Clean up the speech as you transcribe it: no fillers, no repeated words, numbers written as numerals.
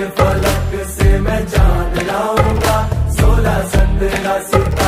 फलक से मैं जान लाऊंगा, 16 17 सितारे